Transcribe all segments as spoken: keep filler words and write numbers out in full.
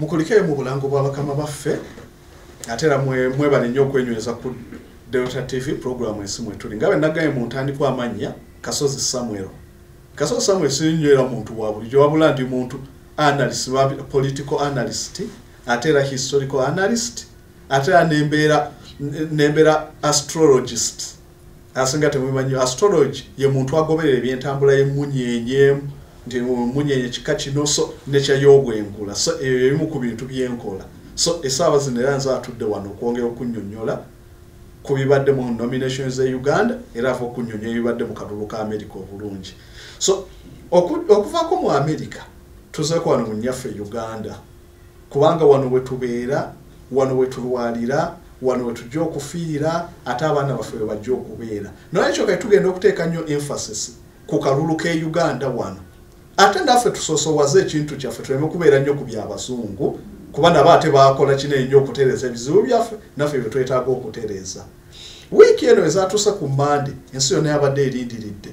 mukulike mu bulango bwa bakama baffe atera mwe mwebale nnyo okwenyweza ku Delta T V program Ensi Mwetuli ngabe nagaye mu ntandikwa amanya Kasozi Samuel Kasozi Samuel sinywera muntu wa bulijjo wabula ndi muntu analyst wa political analyst atera historical analyst atera nembera nembera astrologist asinga temumanyi astrology ye muntu agoberera ebyentambula y'emunyenye ndi munyenye kika kino so necha y'obwenkula so ebimu ku bintu byenkola so esaba zineranza atudde wano kwongera okunnyonnyola ku bibadde mu nominations e Uganda era afo kunnyonnyola ebibadde mu kalulu ka America obulungi so okuvaako mu America tuzeeko wano mu nnyaffe Uganda kubanga wano we tubeera wano we tulwalira wano we tujja okufiira ate abaana baffe we bajja okubeera nolwekyo kati tugenda okuteeka nnyo emphasis ku kalulu ke Uganda wano ate naffe tusoosowaze ekintu kyaffe tuleme kubeera nnyo ku by'abazungu kuba nabo ate baakola kino ennyo okutereeza ebizibu byaffe naffe bye twetaaga okutereeza wiiki eno ezaatuuse ku Mande ensi yonna yabadde erindiridde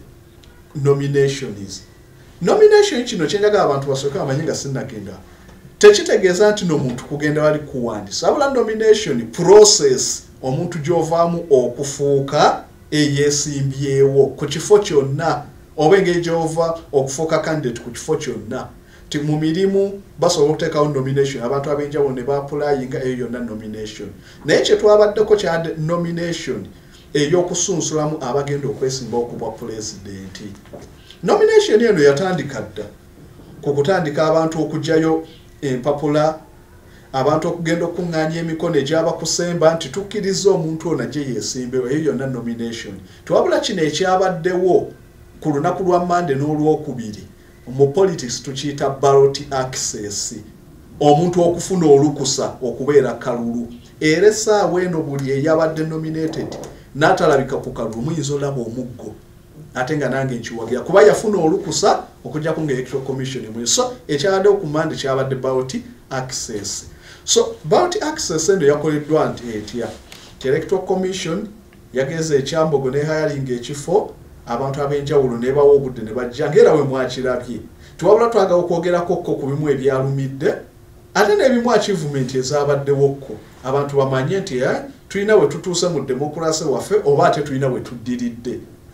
nominations nomination kino kyenjagala abantu basooke bamanyi nga sinnagenda tekitegeeza nti n'omuntu kugenda wali kuwandiisa wabula nomination process omuntu gy'ovaamu okufuuka eyeesimbyewo ku kifo kyonna oba engeri gy'ova okufuuka candidate ku kifo kyonna ti mu mirimu basobola okuteekawo nomination abantu ab'enjawulo ne baapulayinga eyo yonna nomination naye kye twabaddeko kya nomination ey'okusunsulamu abagenda okwesimba okubwa pulezidenti nomination eno yatandika dda ku kutandika abantu okugyayo empapula abantu okugenda okuŋŋaanya emikono egy'abakusemba nti tukkiriza omuntu ono gye yeesimbewo eyo yonna nomination tewabula kino ekyabaddewo ku lunaku lwa Mande n'olwokubiri mu politics tukiyita ballot access omuntu okufuna olukusa okubeera kalulu era essaawa eno buli eyabadde nominated n'atalabika ku kalulu muyinza olaba omuggo ate nga nange nkiwagira kuba yafuna olukusa okujjako nga electoral commission mwe so ekyabaddewo ku Mande kyabadde ballot access so ballot access eno yakoleddwa nti etya electoral commission yageza ekyambogo ne hiring ekifo abantu ab'enjawulo ne bawa obudde ne bajja ngera we mwakirabye tuwabula twagala okwogerako ko ku bimu ebyalumidde ate n'ebimu achievement ezabaddewokko abantu bamanye nti tulina we tutuuse mu demokrasi waffe oba ate tulina we tuddiridde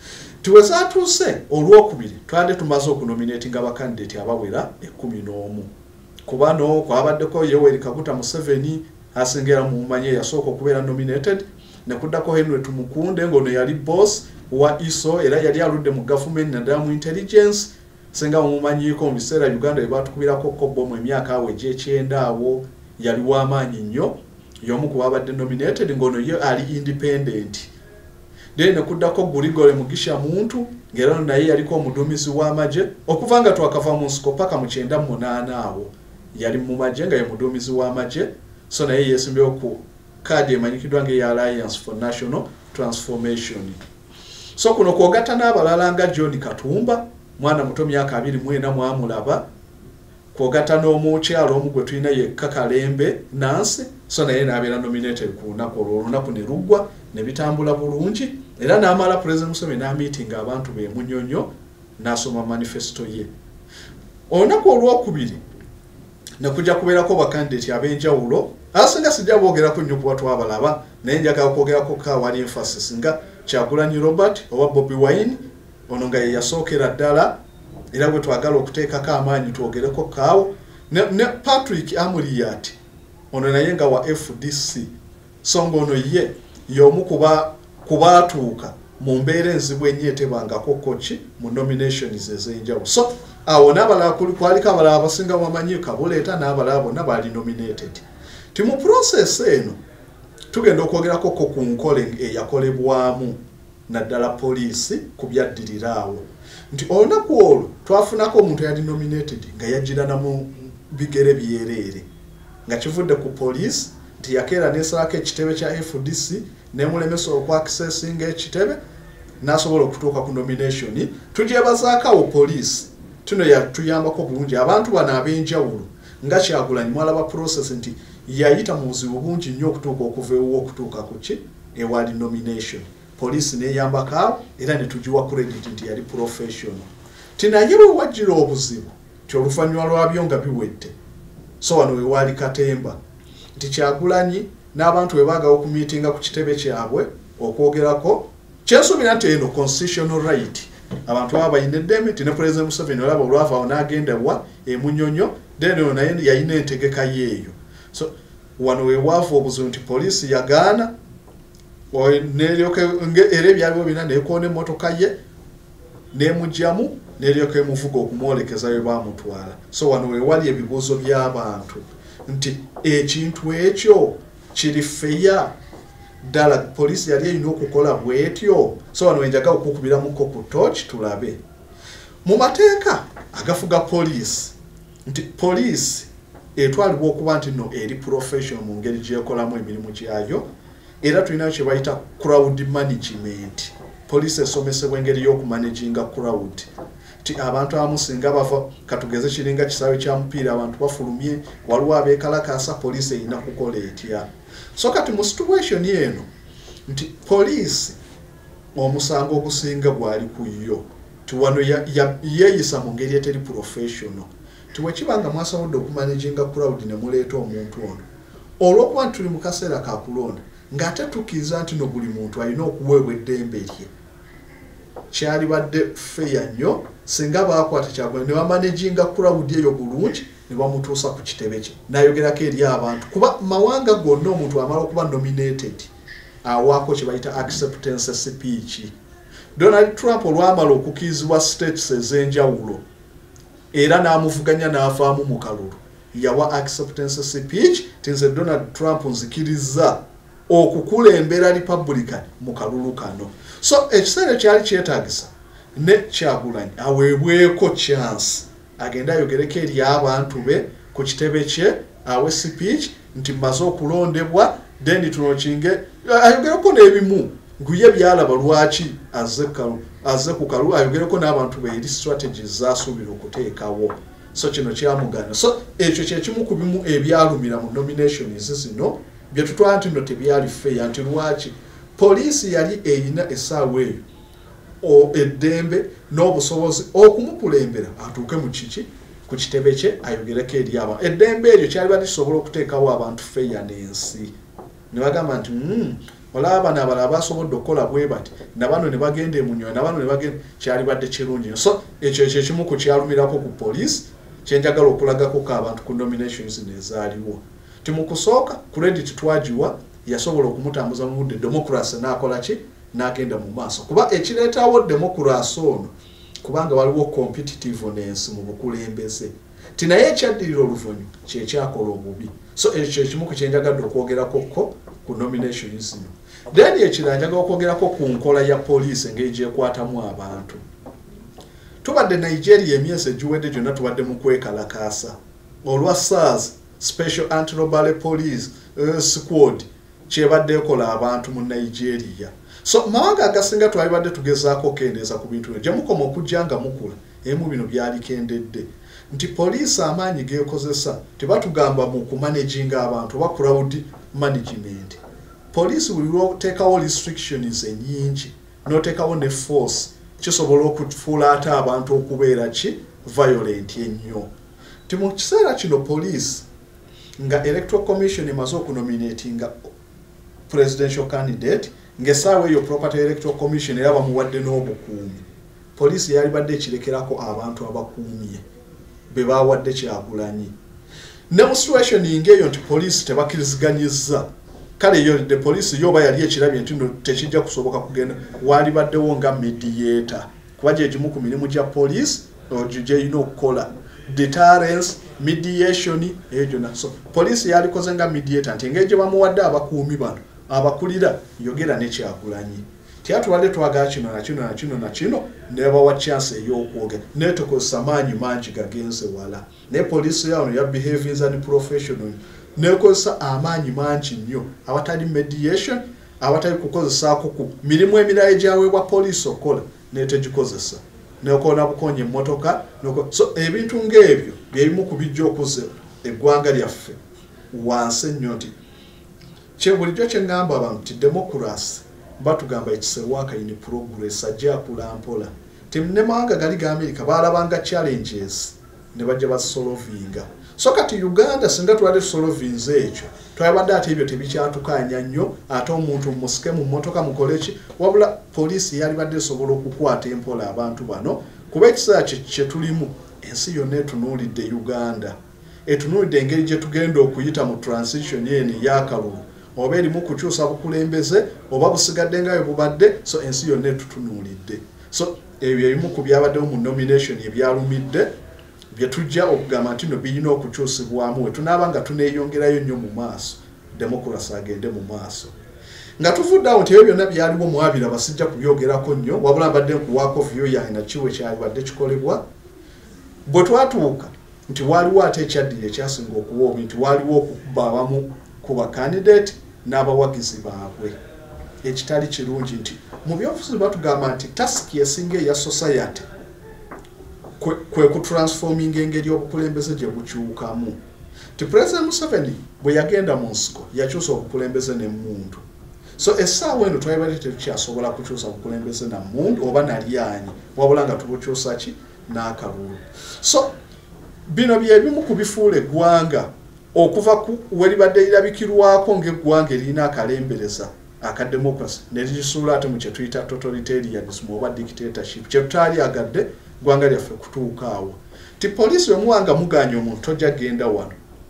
tuwezaatuuse olwokubiri twande tumaze okunominatinga abakandidate abawera ekkumi n'omu kuba no kwabaddeko Yoweri Kaguta Museveni asengera mu manye yasooka okubeera nominated ne kuddako Henry Tumukunde ngono yali boss wa I S O era yali aludde mu government na mu intelligence senga omumanyiiko mu biseera Uganda ebatukubirako kobbo mu emyaka awo egy'ekyenda awo yali w'amaanyi nnyo y'omu ku babadde nominated ngono ye ali independent then ne kuddako Gurigore Mugisha muntu ngero naye yaliko omuduumizi w'amagye okuva nga twakava mu nsiko paka mu kyenda mu munaana awo yali mu magye nga ye muduumizi w'amagye so naye yeesimbyewo ku kaadi emanyikiddwa ng'eya Alliance for National Transformation so kuno kwogatta n'abalala nga John Katumba mwana muto myaka abiri mu ena mwamulaba kwogatta n'omukyalo omu gwe tulina ye Kakalembe Nansi so naye n'abeera nominated ku lunaku olwo olunaku ne luggwa ne bitambula bulungi era n'amala President Museveni n'amiitinga abantu be Munyonyo n'asoma manifesto ye olunaku olwokubiri ne kujja kubeerako bakandidate ab'enjawulo asinga sijja boogerako nnyo kuba twabalaba naye njagala kwogerako kawali emphasis nga Kyagulanyi Robert owa Bobi Wine ono nga ye yasookera ddala era bwe twagala okuteekako amaanyi twogereko kaawo ne, ne Patrick Amuriat ono naye nga wa F D C so ng'ono ye y'omu kuba kubaatuuka mu mbeera enzibu ennyo etebangako koki mu nominations ez'enjawulo so awo n'abalala kwaliko abalala abasinga bamanyi Kabuleeta n'abalala bonna baali nominated ti mu process eno tugenda okwogerako ko ku nkole eyakolebwamu naddala Polisi ku byaddirira awo nti olunaku olwo twafunako omuntu yali nominated nga yajjirana mu bigere byereere nga kivudde ku Polisi nti yakeera n'esalako ekitebe kya F D C nemulemesa okwaccessinga ekitebe n'asobola okutuuka ku nomination tugyebazaakawo Polisi tuno yatuyambako bulungi abantu bano ab'enjawulo nga Kyagulanyi mwalaba process nti yayita mu buzibu bungi nnyo okutuuka okuva ewo okutuuka ku ki ewali nomination Polisi n'eyambako era ne tugiwa credit nti yali professional tinaye bwe wajjira obuzibu ti oluvannyuma lwabyo nga biwedde so wano we wali Katemba nti Kyagulanyi n'abantu we baagawo okumiitinga ku kitebe kyabwe okwogerako kyensuubira nti eno constitutional right abantu aba bayina eddembe nti ne President Museveni olaba olwavaawo n'agenda wa e Munyonyo then ono naye yayina entegeka yeeyo so wano we waavu obuzibu nti poliisi yagaana neryoka era ebyaliwo bina nekoona emmotoka ye nemugyamu neryoka emuvuga okumwolekeza we baamutwala so wano we wali ebibuuzo by'abantu nti ekintu ekyo kiri feya ddala poliisi yali erina okukola bwetyo so wano wenjaga okukubiramuko ku torch tulabe mu mateeka agafuga poliisi nti poliisi etwalibwa okuba nti no eri professional mu ngeri gyekolamu emirimu gyayo era tulinayo kye bayita crowd management poliisi esomesebwa engeri y'okumanaginga crowd ti abantu abamu singa bava katugeze kiringa kisaawe kya mupiira abantu bafulumye waliwo abeekalakaasa poliisi erina kukola etya so kati mu situation eno nti poliisi omusango ogusinga gwali ku yo ti wano yeeyisa mu ngeri eteri professional ti wekibanga mwasobodde okumanaginga crowd ne muleeta omuntu ono olw'okuba nti tuli mu kaseera ka kulonda ng'ate tukkiriza nti no buli muntu alina okuweebwa eddembe lye kyali badde feya nnyo singa baakwata Kyagulanyi ne bamanaginga crowd eyo bulungi ne bamutuusa ku kitebe kye n'ayogerako eri abantu kuba mawanga gonna omuntu amala okuba nominated awaako kye bayita acceptance speech Donald Trump olwamala okukirizibwa states ez'enjawulo era n'amuvuganya n'avaamu mu kalulu yawa acceptance speech tinze Donald Trump nzikiriza okukulembera Republican mu kalulu kano so ekiseera kyali kyetaagisa ne Kyagulanyi aweebweko chance agenda ayogereko eri abantu be ku kitebe kye awe speech nti mmaze okulondebwa then tunokinge ayogereko n'ebimu nguye byalaba lwaki azze ku kalulu ayogereko n'abantu be eri strategies zasuubira okuteekawo so kino kyamugana so ekyo kyekimu ku bimu ebyalumira mu nominations zino bye tutwala nti no tebyali feya nti lwaki poliisi yali eyina essaawa eyo eddembe n'obusobozi okumukulembera atuuke mu kiki ku kitebe kye ayogereko eri abantu eddembe eryo kyali balisobola okuteekawo abantu feya n'ensi ne bagamba nti olaba bano abalala basobodde okukola bwe bati nabano ne bagenda emunyoyo nabano ne bagenda kyali badde kirungi so ekyo ekyo ekimu ku kyalumirako ku poliisi kyenjagala okulagako k'abantu ku nominations nezaaliwo ti mu kusooka credit twagiwa yasobola okumutambuza mu budde democracy n'akola ki n'agenda mu maaso kuba ekireetawo democracy ono kubanga waliwo competitiveness mu bukulembeze ti naye ekyaddirira oluvannyuma kyekyakola obubi so ekyo ekimu ku kyenjagadde okwogerako ko ku nominations zino then ekirala njagala okwogerako ku nkola ya poliisi engeri gyekwatamu abantu tubadde Nigeria emyezi egiwedde gyonna tubadde mu kwekalakaasa olwa SARS Special Anti-Robbery Police uh, Squad kyebadde ekola abantu mu Nigeria so mawanga agasinga twalibadde tugezaako kendeeza ku bintu bino gyemukoma okujja nga mukula emu bino byali kendedde nti poliisi amaanyi geekozesa tebatugamba mu kumanaginga abantu oba crowd management poliisi buli lwoteekawo restrictions ennyingi n'oteekawo ne force kisobola okufuula ate abantu okubeera ki violent ennyo ti mu kiseera kino poliisi nga electoral commission emaze okunominatinga presidential candidate ng'essaawa eyo property electoral commission era bamuwadde n'obukuumi poliisi yali badde ekirekerako abantu abakuumye be baawadde Kyagulanyi ne mu situation ng'eyo nti poliisi tebakkiriziganyizza kale yo de poliisi yoba yali ekirabye nti no tekijja kusoboka kugenda wali baddewo nga mediator kuba gye gimu ku mirimu gya poliisi gyeyina okukola deterrence mediation ejo na so poliisi yalikoze nga mediator nti engeri gye bamuwadde abakuumi bano abakulira yogera ne Kyagulanyi tyatwale twagala kino na kino na kino na kino ne bawa chance ey'okwogera netokozesa maanyi mangi gagenze wala ne poliisi yano ya behaviors and professional nekozesa amaanyi mangi nnyo awatali mediation awatali kukozesaako ku mirimu emirala egyaweebwa poliisi okola netegikozesa nekoona bukonye emmotoka so ebintu ng'ebyo byebimu ku bijja okuze eggwanga lyaffe wansi ennyo nti kye bulijjo kye ngamba abantu ti democracy batugamba it's a work in progress ajja kulampola ti ne mawanga gali ga America baalabanga challenges ne bajja basolovinga So kati Uganda singa twali solvinze ekyo twabadde ate ebyo tebikyatukanya nnyo ate omuntu musike mu mmotoka mukoleki wabula poliisi yali badde esobola okukwata empola abantu bano kuba ekiseera kye tulimu ensi yonna etunuulidde Uganda etunuulidde engeri gye tugenda okuyita mu transition eno ey'akalulu oba erimu kukyusa bukulembeze oba busigadde nga bwe bubadde so ensi yonna etutunuulidde so ebyo ebimu ku byabaddewo mu nomination ebyalumidde bye tujja okugamba nti no birina okukyusibwamu we tunaaba nga tuneeyongerayo nnyo mu maaso democracy agende mu maaso nga tuvudde awo nti ebyo byonna byaliwo mwabira basijja kubyogerako nnyo wabula mbadde nkuwaako vyo yange nakiwe kyalibadde kikolebwa bwe twatuuka nti waliwo ate ekyaddira ekyasinga okuwa obi nti waliwo okukuba abamu ku bakandidate n'abawagizi baabwe ekitali kirungi nti mu byobufuzi batugamba nti tasiki esinga eya society kwe, kwe kutransforming engeri obukulembeze gye bukyukamu ti President Museveni bwe yagenda mu nsiko yakyusa obukulembeze n'emmundu so essaawa eno twalibadde tekyasobola kukyusa obukulembeze na mmundu oba nalyanyi wabula nga tubukyusa ki n'akalulu so bino byebimu kubifuula eggwanga okuva ku welibadde lirabikirwako ng'eggwanga erina akalembereza aka democracy ne ligisuula ate mu kye tuyita totalitarianism oba dictatorship kye tutaali agadde ggwanga lyaffe kutuuka awo ti poliisi omuwanga muganya omuntu tojja genda wano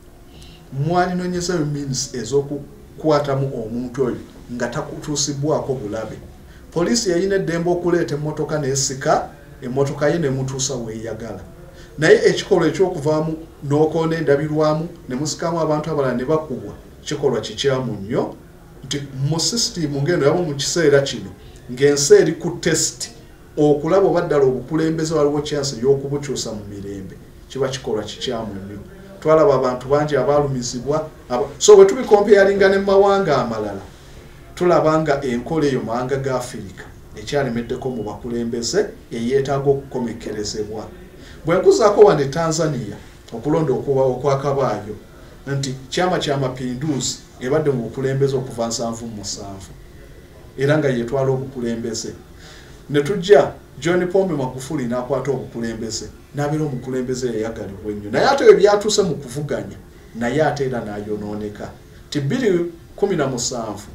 mwalinonyezayo means ez'okukwatamu omuntu oyo nga takutuusibwako bulabe poliisi yayina eddembe okuleeta emmotoka n'esika emmotoka ye nemutuusa weeyagala naye ekikolwa ekyokuvaamu n'okoona endabirwamu ne musikamu abantu abalala ne bakubwa kikolwa kikyamu nnyo nti mu sisitimu ng'eno yaba mu kiseera kino ng'ensi eri ku test okulaba oba ddala obukulembeze waliwo chance y'okubukyusa mu mirembe kiba kikolwa kikyamu nnyo twalaba abantu bangi abaalumizibwa so bwe tubikompeyalinga ne mu mawanga amalala tulaba nga enkola eyo mawanga ga Afirika ekyalemeddeko mu bakulembeze eyeetaaga okukomekkerezebwa bwe nkuzaako wane Tanzania okulonda okuba okwakabaayo nti kyama kya mapinduzi ebadde mu bukulembeze okuva nsanvu mu musanvu era nga yeetwala obukulembeze ne tujja John Pombe Magufuli n'akwata obukulembeze n'abeera omukulembeze eyayagalibwa ennyo naye ate ebyatuuse mu kuvuganya naye ate era n'ayonooneka ti bbiri kumi na musanvu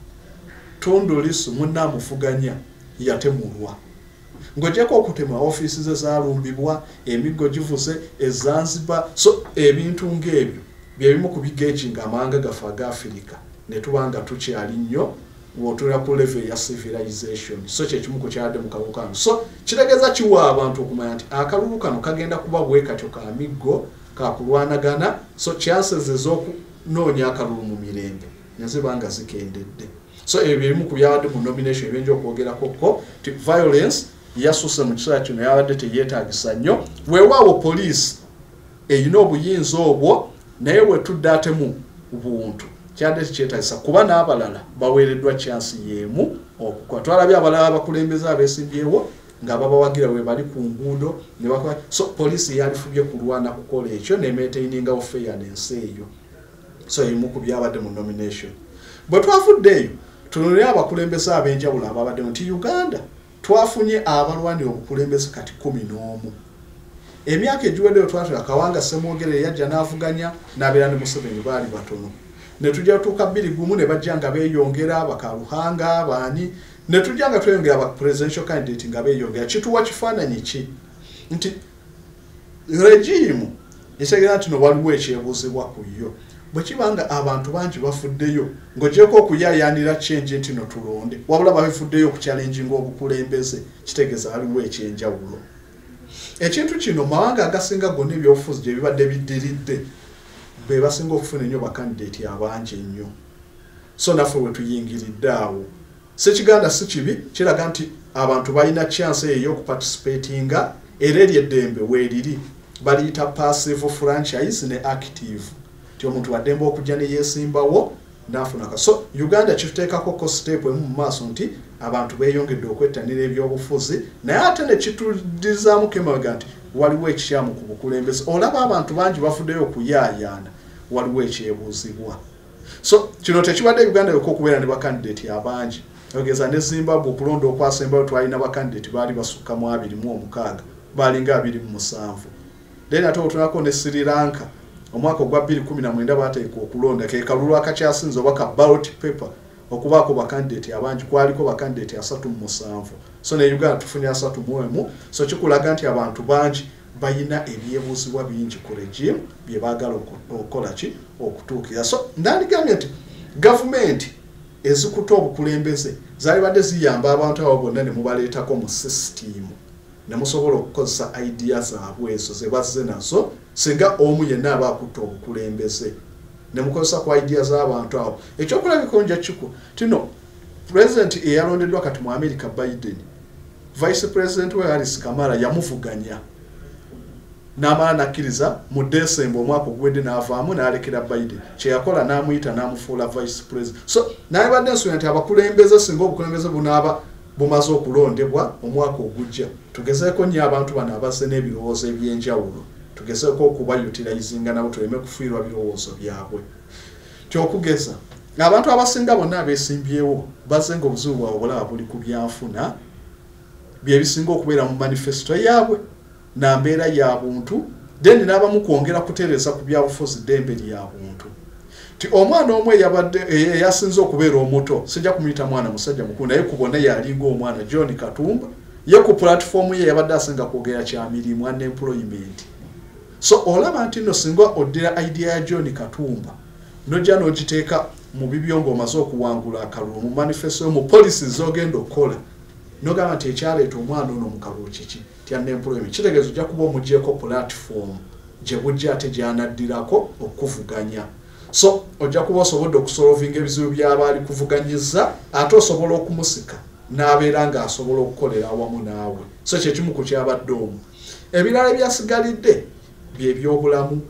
Tundu Lissu munnaamufuganya yatemulwa ng'ogyeko okutema ofiisi ze zaalumbibwa emiggo givuze ezanzibar so ebintu ng'ebyo byebimu ku bigeeki ng'amawanga gaffe aga Afirika ne tuba nga tukyali nnyo wotula ku level ya civilization so kyekimu ku kyadde mu kalulu kano so kitegeeza kiwa abantu okumanya nti akalulu kano kagenda kuba bwe katyo ka miggo kakulwanagana so chances ez'okunoonya akalulu mu mirembe neziba nga zikendedde so ebyo ebimu ku byabadde mu nomination ebyenja okwogerako ko ti violence yasusse mu kiseera kino yabadde teyeetaagisa nnyo weewaawo poliisi eyina obuyinza obwo naye bwetudde ate mu buntu kyadde tekyetaagisa kuba n'abalala baweereddwa chance y'emu okukola twalabye abalala abakulembeze abeesimbyewo nga babawagira we bali ku nguudo ne bakola so poliisi yalifubye kulwana kukola ekyo nemeetainingawo fairness eyo so ebimu ku byabadde mu nomination bwe twafuddeeyo tunulire abakulembeze ab'enjawulo ababadde nti Uganda twafunye abalwanira obukulembeze kati kumi n'omu emyaka egiweddeyo twatula Kawanga Ssemwogere yajja n'avuganya n'abeera ne Museveni baali batono ne tujja tuuka bbiri gumu ne bajja nga beeyongera bakaluhanga baani ne tujja nga tweyongera ba presidential candidate nga beeyongera kituwa kifaananyi ki nti regimu ekitegera nti no waliwo ekyebuuzibwa ku yo bwe kibanga abantu bangi bafuddeyo ng'ogyeko okuyaayaanira change nti no tulonde wabula babifuddeyo okuchallenginga obukulembeze kitegeeza waliwo ekyenjawulo ekintu kino mawanga agasinga gonna ebyobufuzi gye bibadde biddiridde be basinga okufuna ennyo bakandidate abangi ennyo so naffe we tuyingiridde awo sekiganda si kibi kiraga nti abantu balina chance eyo y'okuparticipatinga era eryeddembe weeriri baliyita passive franchise ne active ti omuntu waddembe okujja ne yeesimbawo n'afunaka so Uganda kituteekako ko step emu mu maaso nti abantu beeyongedde okwettanira ebyobufuzi naye ate ne kitudizaamu kemabega nti waliwo ekikyamu ku bukulembeze olaba abantu bangi bafuddeyo okuyaayaana waliwo ekyebuuzibwa so kino tekibadde Uganda yokka okubeera ne bakandidate abangi ogeza ne Zimbabwe okulonda okwasembayo twalina bakandidate baali basukka mu abiri mu omukaaga baalinga abiri mu musanvu then ate otunako ne Sri Lanka omwaka ogwa bbiri kumi na mwenda bateeka okulonda ke kalulu akakyasinze oba ka ballot paper okubaako bakandidate abangi kwaliko bakandidate asatu mu musanvu so ne Uganda tufunye asatu mu emu so kikulaga nti abantu bangi bayina ebyebuuzibwa bingi ku regime bye baagala okukola ki okutuukira so ndandikambye nti gavumenti ezikuta obukulembeze zaali badde ziyamba abantu abo bonna ne mubaleetako mu system ne musobola okukozesa idea zaabwe ezo ze bazze nazo singa omu yenna aba akutta obukulembeze ne mukozesa ku idea z'abantu abo ekyokulabika nja kiku tino president eyalondeddwa kati mu America Biden vice president we Harris Kamala yamuvuganya n'amala nakkiriza mu December omwaka ogwedde n'avaamu n'alekera Biden kye yakola n'amuyita n'amufuula vice president so naye badde nsonga nti abakulembeze singa obukulembeze bunaaba bumaze okulondebwa omwaka ogujja tugezeeko nnyo abantu bano abazze n'ebirowoozo eby'enjawulo tugezeeko okubayutirayizinga nabo tuleme kufiirwa birowoozo byabwe kyokugeza abantu abasinga bonna abeesimbyewo bazze ng'obuzibu bwabwe bulaba buli ku byanfuna bye bisinga okubeera mu manifesto yaabwe na mbeera ya buntu then n'abamu kwongera kutereeza ku byabufuzi ddembe lya buntu ti omwana omwe yabadde yasinze okubeera omuto sijja kumuyita mwana musajja mukulu naye kubona yalinga omwana John Katumba ye ku platform ye yabadde asinga kwogera kya mirimu and employment so olaba nti no singa oddira idea ya John Katumba nojja n'ogiteeka mu bibyo omaze okuwangula akalulu mu manifesto mu policies z'ogenda okukola nogamba nti ekyaleeta omwana ono mu kalulu kiki employment kitegeeza ojja kuba omugyeko platform gye bujja ate gyanaddirako okuvuganya so ojja kuba osobodde okusolvinga ebizibu by'abaali kuvuganyiza ate osobola okumusika n'abeera ng'asobola okukolera awamu naawe so kyekimu ku kyabadde omu ebirala ebyasigalidde byebyobulamu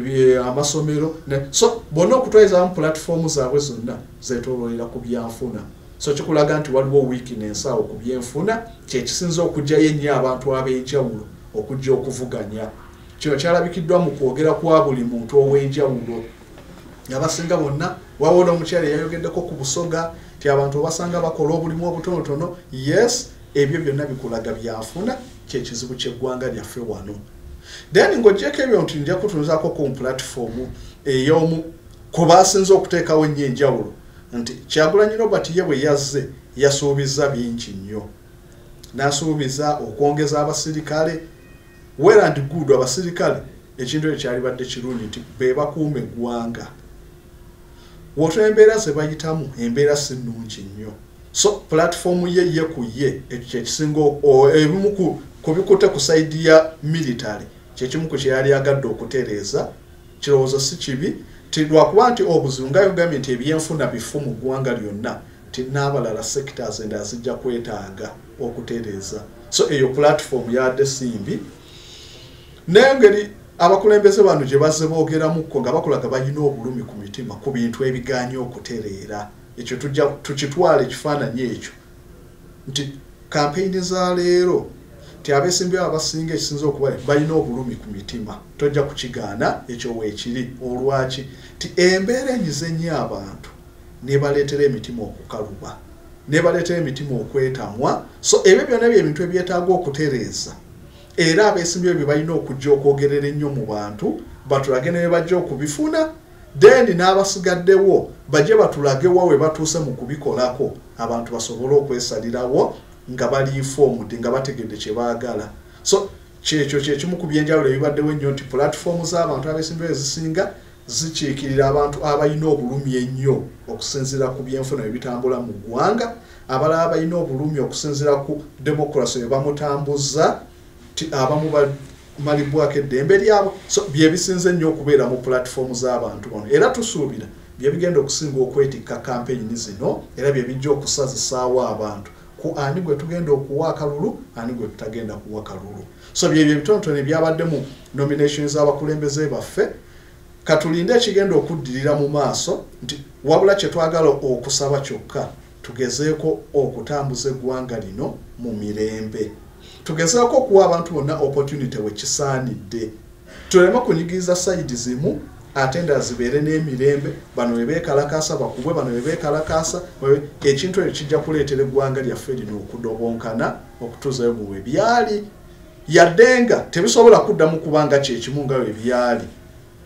amasomero so bonna okutwaliza mu platform zaabwe zonna zeetooloolera ku byanfuna so kikulaga nti waliwo weakness awo ku byenfuna kyekisinza okujjayo ennyo abantu ab'enjawulo okujja okuvuganya kino kyalabikiddwa mu kwogera kwa buli muntu ow'enjawulo abasinga bonna waliwo n'omukyala yayogeddeko ku busoga ti abantu basanga bakola obulimu obutonotono yes ebyo byonna bikulaga byanfuna kyekizibu ky'eggwanga lyaffe wano then ng'oggyeko ebyo nti nja kutunuzaako ku platform ey'omu ku baasinze okuteekawo ennyo enjawulo nti Kyagulanyi Robert ye bwe yazze yasuubiza bingi nnyo n'asuubiza okwongeza abasirikale well and good abasirikale ekintu ekyo kyali badde kirungi nti be bakuuma eggwanga woto embeera ze bayitamu embeera si nnungi nnyo so platform ye ye ku ye ekyo kyekisinga ebimu ku bikutte ku saidi ya military kyekimu ku kye yali agadde okutereeza kirowoozo si kibi ti lwakuba nti obuzibu nga yogambye nti ebyenfuna bifu mu ggwanga lyonna ti n'abalala sectors endala zijja kwetaaga okutereeza so eyo platform yadde simbi n'engeri abakulembeze bano gye bazze boogeramukko nga bakulaga balina obulumi ku mitima ku bintu ebiganya okutereera ekyo tujja tukitwala ekifaananyi ekyo nti kampeyini za leero ti abeesimbyewo abasinga ekisinza okuba balina obulumi ku mitima tojja kukigaana ekyo weekiri olwaki ti embeera enyize nnyo abantu nebaleetera emitima okukaluba nebaleetera emitima okwetamwa so ebyo byonna byebintu ebyetaaga okutereeza era abeesimbyewo bye balina okujja okwogerera ennyo mu bantu batulage ne bajja okubifuna then n'abasigaddewo bajje batulage wa we batuuse mu kubikolako abantu basobole okwesalirawo nga bali informed nga bategedde kye baagala so kyekyo kyekimu ku byenjawulo ebibaddewo ennyo nti platform z'abantu abeesimbyewo ezisinga zikiikirira abantu abalina obulumi ennyo okusinziira ku byenfuna ebitambula mu ggwanga abalala balina obulumi okusinziira ku democracy ebamutambuza abamu malibwako eddembe lyabo so bye bisinze nnyo okubeera mu platform z'abantu bano era tusuubira bye bigenda okusinga okwetikka kampeyini zino era bye bijja okusazisaawo abantu ku ani gwe tugenda okuwa akalulu ani gwe tutagenda kuwa kalulu so byebyo ebitonotono ebyabadde mu nominations z'abakulembeze baffe katulinde ekigenda okuddirira mu maaso nti wabula kye twagala okusaba kyokka tugezeeko okutambuza eggwanga lino mu mirembe tugezeeko okuwa abantu bonna opportunity we kisaanidde tuleme kunyigiriza sayidi zimu ate endala zibeere n'emirembe bano bwe beekalakaasa bakubwe bano bwe beekalakaasa ekintu ekyo kijja kuleetera eggwanga lyaffe lino okudobonkana okutuuzayo mu we byali yadde nga tebisobola kuddamu kubanga kyekimu nga we byali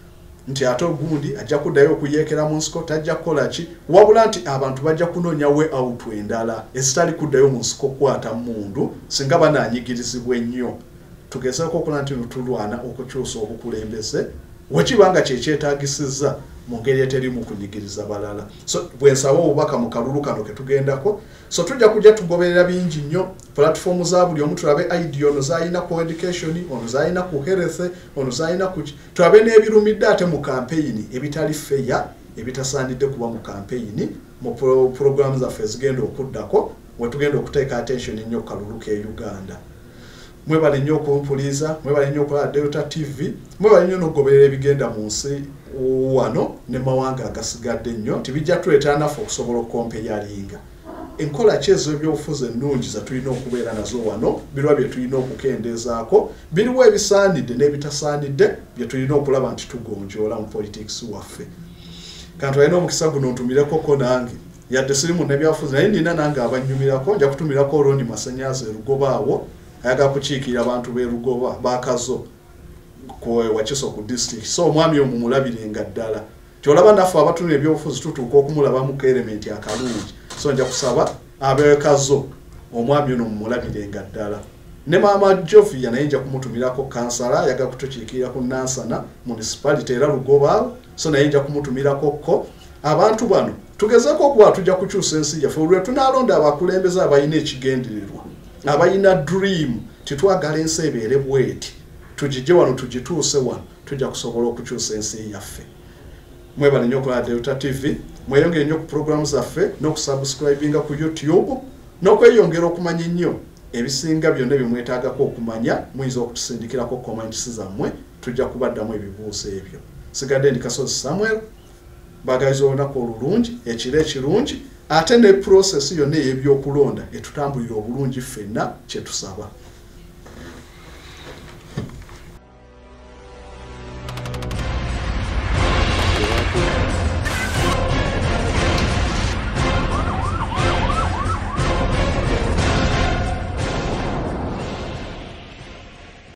nti ate ogundi ajja kuddayo okuyekera mu nsiko tajja kukola ki wabula nti abantu bajja kunoonya we out endala ezitali kuddayo mu nsiko kwata mundu singa bananyigirizibwa ennyo tugezeeko okukola nti tulwana okukyusa obukulembeze wekibanga kyekyetagisiza mu ngeri eteri mu kunyigiriza balala. So bwensaba obubaka mu kalulu kano ke tugendako, so tujja kujja tugoberera bingi nnyo platform za buli omu tulabe idea ono zayina ku education, ono zayina ku health, ono zayina ku tulabe n'ebirumidde ate mu campaign ebitali fair ebitasaanidde kuba mu campaign mu pro programs zaffe zigenda okuddako we tugenda okuteeka attention nnyo ku kalulu ke Uganda. Mwebale nnyo okumpuliza, mwebale nnyo okulaba Delta T V, mwebale nnyo n'okugoberera ebigenda mu nsi wano ne mawanga agasigadde nnyo nti bijja tuleetera naffe okusobola okukompeyalinga enkola ki ezo ebyobufuzi ennungi ze tulina okubeera nazo wano, birwa bye tulina okukendeezaako, biriwo ebisaanidde n'ebitasaanidde bye tulina okulaba nti tugonjoola mu politics waffe. Kanti alina omukisa guno ntumireko nange yadde siri mu nebyabufuzi naye nina nange abanyumirako, nja kutumirako Olondi Masanyaze Lugoba awo ayagala kukiikirira abantu b'e Lugoba bakazo kwe Wakiso ku district. So omwami omu mulabirenga ddala kyolaba naffe abatuna ebyobufuzi tutuuka okumulaba mu element akalungi. So nja kusaba abeekazo omwami ono mulabirenga ddala. Ne maama Jovia naye nja kumutumirako kansala yaga kutukiikirira ku Nansana municipality era Lugoba. So naye nja kumutumirako ko abantu bano tugezeeko okuba tujja kukyusa ensi yaffe olwe tunaalonda abakulembeze abalina ekigendererwa abalina dream titwagala ensi ebeere bweti tujije wano tujituuse wano tujja kusobola okukyusa ensi yaffe. Mwebale nnyo okulaba Delta T V, mweyongere nnyo ku programs zaffe n'okusubscribinga ku YouTube n'okweyongera okumanya ennyo ebisinga byonna bye mwetaagako okumanya. Muyinza okutusindikirako comments zammwe tujja kubaddamu ebibuuzo ebyo. Sigadde ndi Kasozi Samuel bagayiza olunaku olulungi ekiro ekirungi ate ne process yonna ey'ebyokulonda etutambulira obulungi ffenna kye tusaba.